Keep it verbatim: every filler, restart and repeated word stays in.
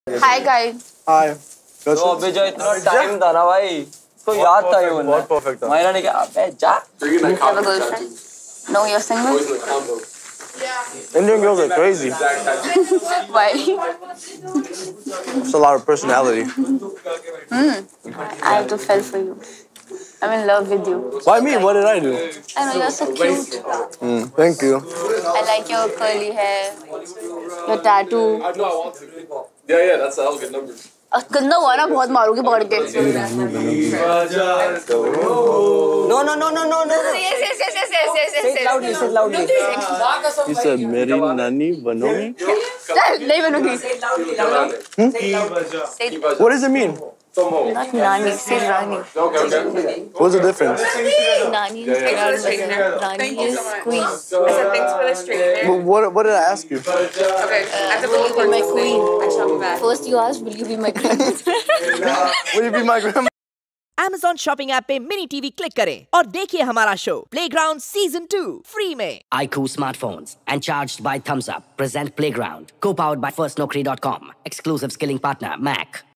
Hi guys. Hi. तो अबे जो इतना टाइम था ना भाई, तो याद था ये बोलना। बहुत perfect था। मायरा ने क्या अबे जा। Have a girlfriend? No, you're single? Indian girls are crazy. Why? It's a lot of personality. Hmm. I have to fell for you. I'm in love with you. Why me? What did I do? I know you're so cute. Mm, thank you. I like your curly hair, your tattoo. Yeah, yeah, that's a hell of a good number. गंदा हुआ ना बहुत मारूंगी पकड़ के. No no no no no no. Yes yes yes yes yes yes. Say it loudly, say it loudly. You said मेरी नानी बनोगी? चल नहीं बनूंगी. What does it mean? Not Nani, say Rani. Okay, okay. What's the difference? Nani is Rani. Rani is queen. I said thanks for the straightener. What, what, what did I ask you? Okay, after Will you be my queen? I shall be back. First you asked, will you be my queen? Will you be my grandma? Amazon shopping app पे mini TV click करें और देखिए हमारा show playground season two free में. I Q smartphones and charged by Thumbs Up present Playground, co-powered by first nokri dot com. Exclusive skilling partner Mac.